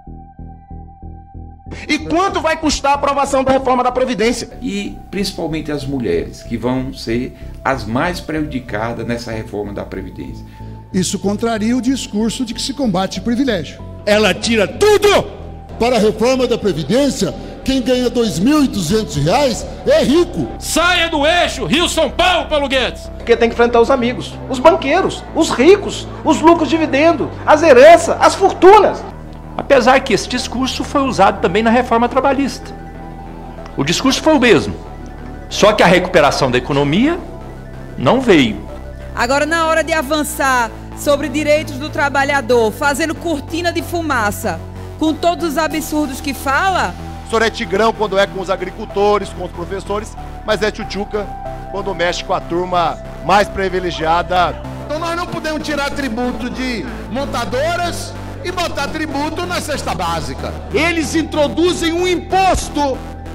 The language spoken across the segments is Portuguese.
E quanto vai custar a aprovação da reforma da Previdência? E principalmente as mulheres, que vão ser as mais prejudicadas nessa reforma da Previdência. Isso contraria o discurso de que se combate privilégio. Ela tira tudo! Para a reforma da Previdência, quem ganha R$ 2.200 é rico. Saia do eixo Rio-São Paulo, Paulo Guedes! Porque tem que enfrentar os amigos, os banqueiros, os ricos, os lucros dividendo, as heranças, as fortunas. Apesar que esse discurso foi usado também na reforma trabalhista. O discurso foi o mesmo, só que a recuperação da economia não veio. Agora, na hora de avançar sobre direitos do trabalhador, fazendo cortina de fumaça, com todos os absurdos que fala... O senhor é tigrão quando é com os agricultores, com os professores, mas é tchutchuca quando mexe com a turma mais privilegiada. Então nós não podemos tirar tributo de montadoras e botar tributo na cesta básica. Eles introduzem um imposto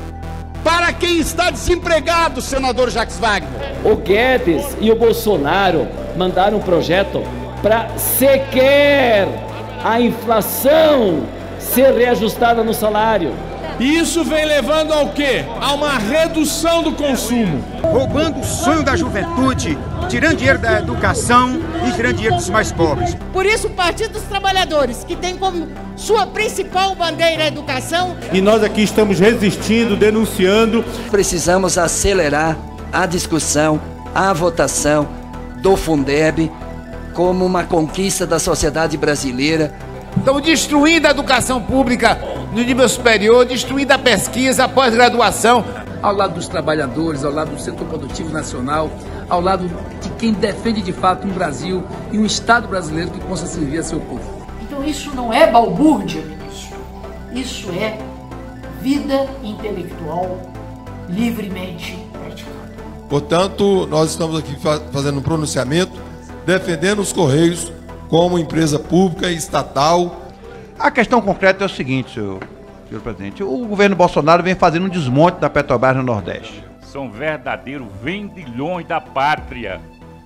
para quem está desempregado, senador Jacques Wagner. O Guedes e o Bolsonaro mandaram um projeto para sequer a inflação ser reajustada no salário. E isso vem levando ao quê? A uma redução do consumo. Roubando o sonho da juventude, tirando dinheiro da educação e tirando dinheiro dos mais pobres. Por isso o Partido dos Trabalhadores, que tem como sua principal bandeira a educação... E nós aqui estamos resistindo, denunciando. Precisamos acelerar a discussão, a votação do Fundeb como uma conquista da sociedade brasileira. Estamos destruindo a educação pública no nível superior, destruindo a pesquisa, a pós-graduação. Ao lado dos trabalhadores, ao lado do setor produtivo nacional, ao lado de quem defende de fato um Brasil e um Estado brasileiro que possa servir a seu povo. Então isso não é balbúrdia, ministro. Isso é vida intelectual livremente praticada. Portanto, nós estamos aqui fazendo um pronunciamento, defendendo os Correios como empresa pública e estatal. A questão concreta é o seguinte, senhor presidente. O governo Bolsonaro vem fazendo um desmonte da Petrobras no Nordeste. São verdadeiros vendilhões da pátria,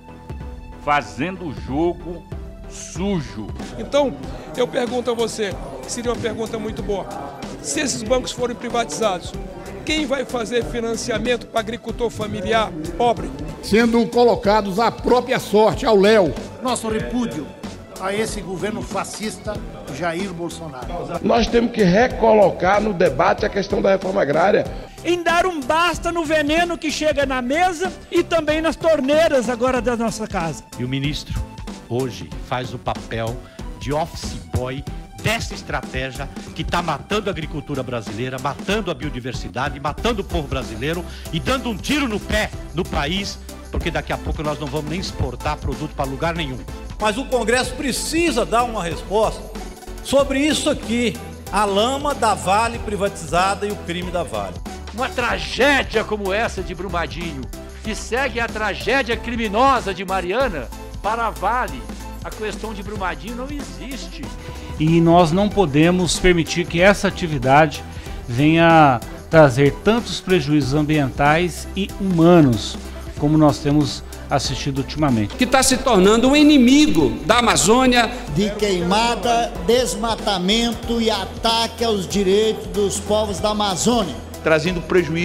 fazendo o jogo sujo. Então, eu pergunto a você, seria uma pergunta muito boa, se esses bancos forem privatizados, quem vai fazer financiamento para agricultor familiar pobre? Sendo colocados à própria sorte, ao léu. Nosso repúdio a esse governo fascista Jair Bolsonaro. Nós temos que recolocar no debate a questão da reforma agrária. Em dar um basta no veneno que chega na mesa e também nas torneiras agora da nossa casa. E o ministro hoje faz o papel de office boy dessa estratégia que está matando a agricultura brasileira, matando a biodiversidade, matando o povo brasileiro e dando um tiro no pé do país, porque daqui a pouco nós não vamos nem exportar produto para lugar nenhum. Mas o Congresso precisa dar uma resposta sobre isso aqui, a lama da Vale privatizada e o crime da Vale. Uma tragédia como essa de Brumadinho, que segue a tragédia criminosa de Mariana, para a Vale, a questão de Brumadinho não existe. E nós não podemos permitir que essa atividade venha trazer tantos prejuízos ambientais e humanos como nós temos assistido ultimamente. Que está se tornando um inimigo da Amazônia. De queimada, desmatamento e ataque aos direitos dos povos da Amazônia. Trazendo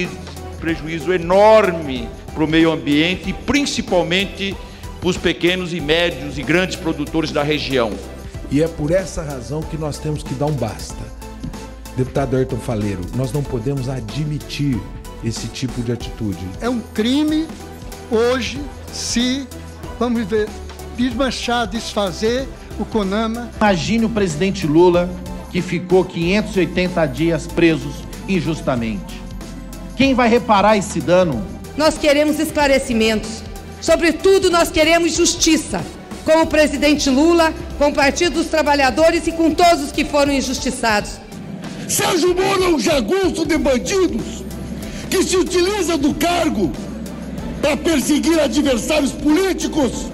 prejuízo enorme para o meio ambiente e principalmente para os pequenos e médios e grandes produtores da região. E é por essa razão que nós temos que dar um basta. Deputado Ayrton Faleiro, nós não podemos admitir esse tipo de atitude. É um crime hoje se, vamos ver, desmanchar, desfazer o CONAMA. Imagine o presidente Lula que ficou 580 dias presos injustamente. Quem vai reparar esse dano? Nós queremos esclarecimentos. Sobretudo, nós queremos justiça. Com o presidente Lula, com o Partido dos Trabalhadores e com todos os que foram injustiçados. Sérgio Moro é um jagunço de bandidos que se utiliza do cargo para perseguir adversários políticos,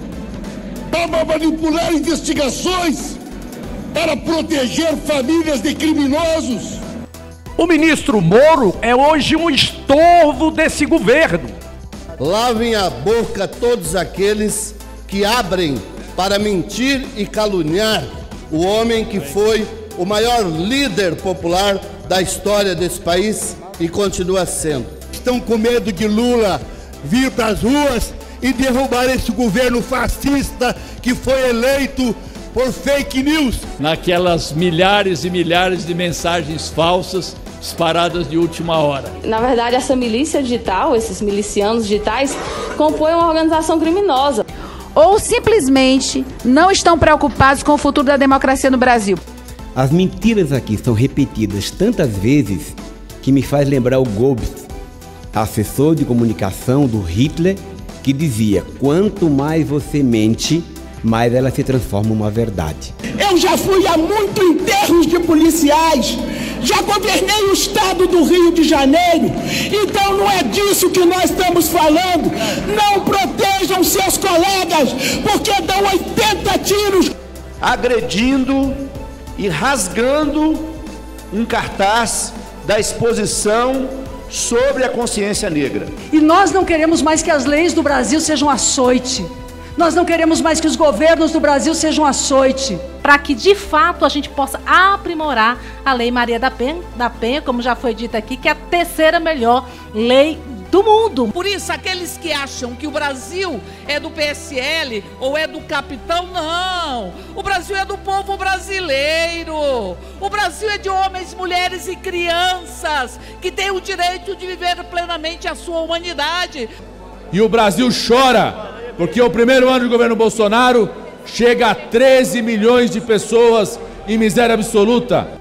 para manipular investigações, para proteger famílias de criminosos. O ministro Moro é hoje um estorvo desse governo. Lavem a boca todos aqueles que abrem para mentir e caluniar o homem que foi o maior líder popular da história desse país e continua sendo. Estão com medo de Lula vir para as ruas e derrubar esse governo fascista que foi eleito por fake news. Naquelas milhares e milhares de mensagens falsas disparadas de última hora. Na verdade, essa milícia digital, esses milicianos digitais, compõem uma organização criminosa. Ou simplesmente não estão preocupados com o futuro da democracia no Brasil. As mentiras aqui são repetidas tantas vezes que me faz lembrar o Goebbels, assessor de comunicação do Hitler, que dizia: quanto mais você mente, mais ela se transforma em uma verdade. Eu já fui a muitos enterros de policiais, já governei o estado do Rio de Janeiro, então não é disso que nós estamos falando. Não protejam seus colegas, porque dão 80 tiros. Agredindo e rasgando um cartaz da exposição sobre a consciência negra. E nós não queremos mais que as leis do Brasil sejam açoite. Nós não queremos mais que os governos do Brasil sejam açoite. Para que, de fato, a gente possa aprimorar a Lei Maria da Penha, como já foi dito aqui, que é a terceira melhor lei do mundo. Por isso, aqueles que acham que o Brasil é do PSL ou é do capitão, não. O Brasil é do povo brasileiro. O Brasil é de homens, mulheres e crianças que têm o direito de viver plenamente a sua humanidade. E o Brasil chora, porque o primeiro ano de governo Bolsonaro chega a 13 milhões de pessoas em miséria absoluta.